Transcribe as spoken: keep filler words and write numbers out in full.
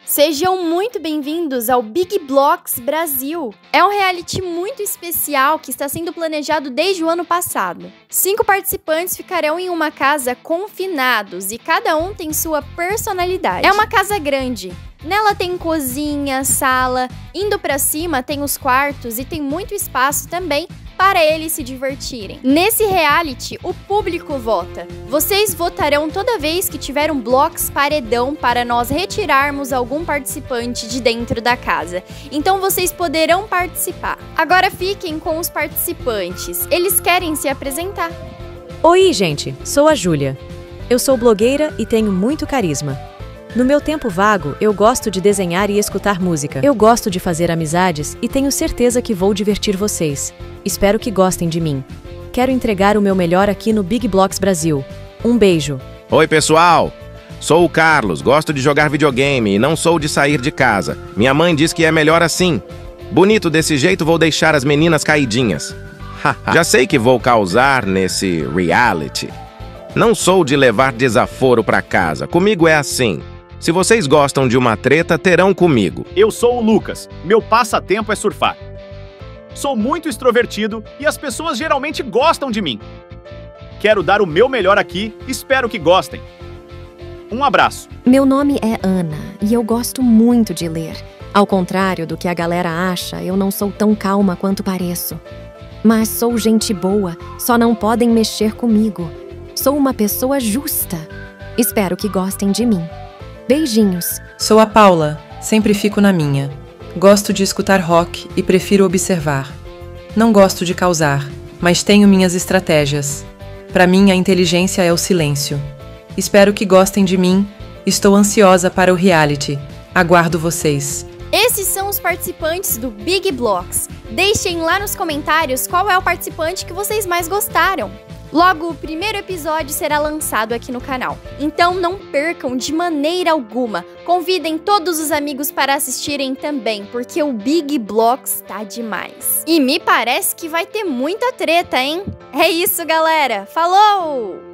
Sejam muito bem-vindos ao Big Blocks Brasil. É um reality muito especial que está sendo planejado desde o ano passado. Cinco participantes ficarão em uma casa confinados e cada um tem sua personalidade. É uma casa grande. Nela tem cozinha, sala, indo pra cima tem os quartos e tem muito espaço também para eles se divertirem. Nesse reality, o público vota. Vocês votarão toda vez que tiver um blocks paredão para nós retirarmos algum participante de dentro da casa. Então vocês poderão participar. Agora fiquem com os participantes. Eles querem se apresentar. Oi, gente. Sou a Júlia. Eu sou blogueira e tenho muito carisma. No meu tempo vago, eu gosto de desenhar e escutar música. Eu gosto de fazer amizades e tenho certeza que vou divertir vocês. Espero que gostem de mim. Quero entregar o meu melhor aqui no Big Blocks Brasil. Um beijo. Oi, pessoal. Sou o Carlos, gosto de jogar videogame e não sou de sair de casa. Minha mãe diz que é melhor assim. Bonito desse jeito, vou deixar as meninas caidinhas. Já sei que vou causar nesse reality. Não sou de levar desaforo pra casa. Comigo é assim. Se vocês gostam de uma treta, terão comigo. Eu sou o Lucas. Meu passatempo é surfar. Sou muito extrovertido e as pessoas geralmente gostam de mim. Quero dar o meu melhor aqui, espero que gostem. Um abraço. Meu nome é Ana e eu gosto muito de ler. Ao contrário do que a galera acha, eu não sou tão calma quanto pareço. Mas sou gente boa, só não podem mexer comigo. Sou uma pessoa justa. Espero que gostem de mim. Beijinhos. Sou a Paula, sempre fico na minha. Gosto de escutar rock e prefiro observar. Não gosto de causar, mas tenho minhas estratégias. Para mim, a inteligência é o silêncio. Espero que gostem de mim. Estou ansiosa para o reality. Aguardo vocês. Esses são os participantes do Big Blocks. Deixem lá nos comentários qual é o participante que vocês mais gostaram. Logo, o primeiro episódio será lançado aqui no canal. Então não percam de maneira alguma. Convidem todos os amigos para assistirem também, porque o Big Blocks tá demais. E me parece que vai ter muita treta, hein? É isso, galera. Falou!